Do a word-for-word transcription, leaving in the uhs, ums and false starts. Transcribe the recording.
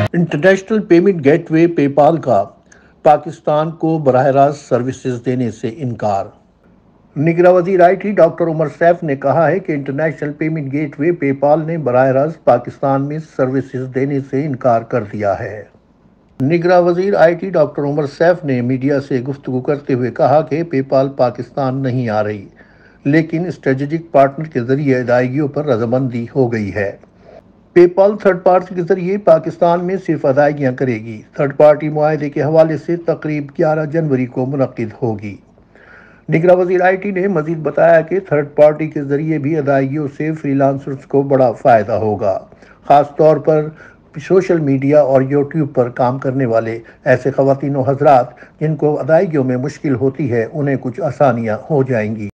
International payment gateway PayPal का पाकिस्तान को बराह रास्त सर्विसेज देने से इनकार। निगरान वज़ीर I T doctor Umar Saif ने कहा है कि इंटरनेशनल पेमेंट गेटवे पेपाल ने बराह रास्त पाकिस्तान में सर्विसेज देने से इनकार कर दिया है। निगरान वज़ीर I T doctor Umar Saif ने मीडिया से गुफ्तगू करते हुए कहा कि पेपाल पाकिस्तान नहीं आ रही, लेकिन स्ट्रेटेजिक पार्टनर के जरिए अदायगियों पर रजामंदी हो गई है। पेपाल थर्ड पार्टी के जरिए पाकिस्तान में सिर्फ अदायगियां करेगी। थर्ड पार्टी मुआहदे के हवाले से तकरीब ग्यारह जनवरी को मुनक्किद होगी। निगरान वज़ीर आई टी ने मजीद बताया कि थर्ड पार्टी के जरिए भी अदायगियों से फ्रीलांसर्स को बड़ा फ़ायदा होगा, ख़ास तौर पर सोशल मीडिया और यूट्यूब पर काम करने वाले ऐसे ख़वातीन व हज़रात जिनको अदायगियों में मुश्किल होती है, उन्हें कुछ आसानियाँ हो जाएंगी।